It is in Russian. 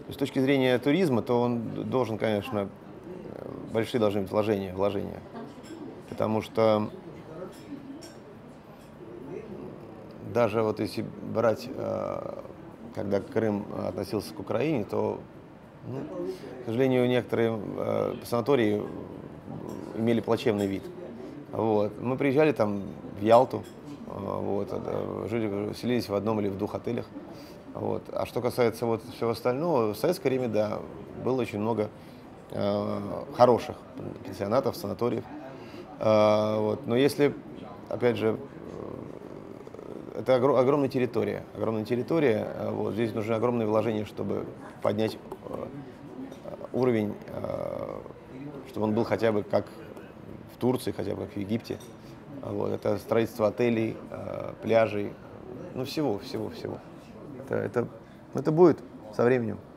С точки зрения туризма, то он должен, конечно, большие должны быть вложения. Потому что даже вот если брать, когда Крым относился к Украине, то, ну, к сожалению, некоторые санатории имели плачевный вид. Вот. Мы приезжали там в Ялту, вот, селились в одном или в двух отелях. Вот. А что касается вот всего остального, в советское время, да, было очень много хороших пансионатов, санаториев. Вот. Но если, опять же, это огромная территория. Огромная территория. Вот. Здесь нужны огромные вложения, чтобы поднять уровень, чтобы он был хотя бы как в Турции, хотя бы как в Египте. Вот. Это строительство отелей, пляжей, ну всего. Это будет со временем.